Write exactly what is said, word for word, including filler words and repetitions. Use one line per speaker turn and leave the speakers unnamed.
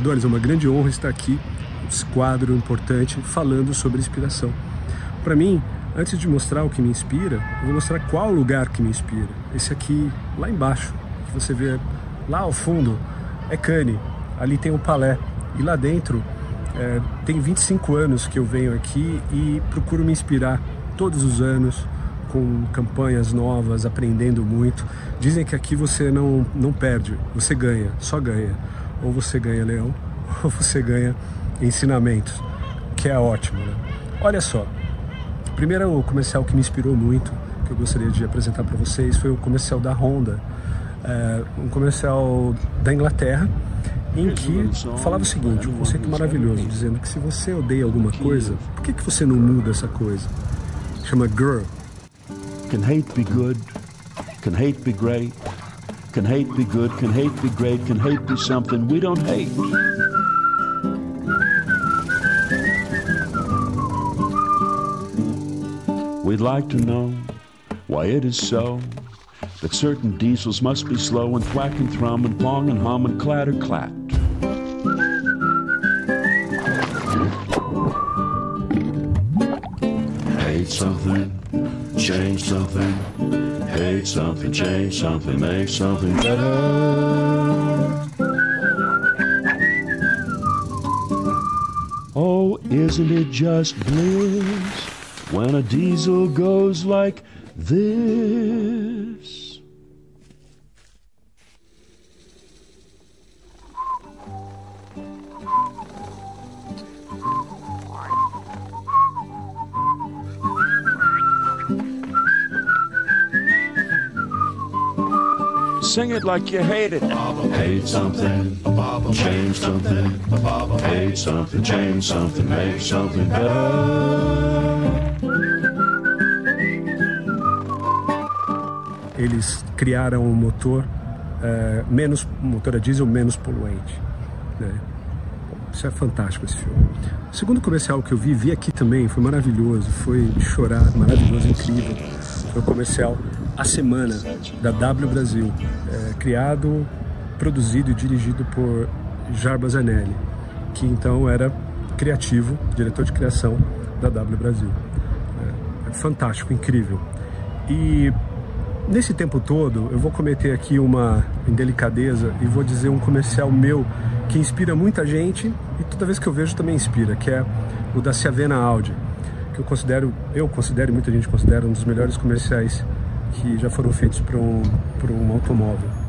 inspiradores, é uma grande honra estar aqui, esse quadro importante, falando sobre inspiração. Para mim, antes de mostrar o que me inspira, eu vou mostrar qual lugar que me inspira. Esse aqui, lá embaixo, que você vê lá ao fundo, é Cannes, ali tem o Palais, e lá dentro é, tem vinte e cinco anos que eu venho aqui e procuro me inspirar todos os anos, com campanhas novas, aprendendo muito. Dizem que aqui você não, não perde, você ganha, só ganha. Ou você ganha leão, ou você ganha ensinamentos, que é ótimo, né? Olha só, primeiro o comercial que me inspirou muito, que eu gostaria de apresentar para vocês, foi o comercial da Honda, é, um comercial da Inglaterra, em que falava o seguinte, um conceito maravilhoso, dizendo que se você odeia alguma coisa, por que, que você não muda essa coisa? Chama Girl.
Can hate be good? Can hate be great? Can hate be good? Can hate be great? Can hate be something we don't hate? We'd like to know why it is so that certain diesels must be slow and thwack and thrum and plong and hum and clatter clat. Hate something, change something, hate something, change something, make something better. Oh, isn't it just bliss when a diesel goes like this? Sing it like you hate it. Hate something, change something, hate something, change something, make something better.
Eles criaram um motor é, menos, um motor a diesel menos poluente, né? Isso é fantástico, esse filme. O segundo comercial que eu vi, vi aqui também, foi maravilhoso, foi de chorar, maravilhoso, incrível. Foi o comercial A Semana, da W Brasil, é, criado, produzido e dirigido por Jarbas Anelli, que então era criativo, diretor de criação da W Brasil. É, é fantástico, incrível. E nesse tempo todo, eu vou cometer aqui uma indelicadeza e vou dizer um comercial meu que inspira muita gente e toda vez que eu vejo também inspira, que é o da Ciavena Audi, que eu considero, eu considero, muita gente considera um dos melhores comerciais que já foram feitos para um, para um automóvel.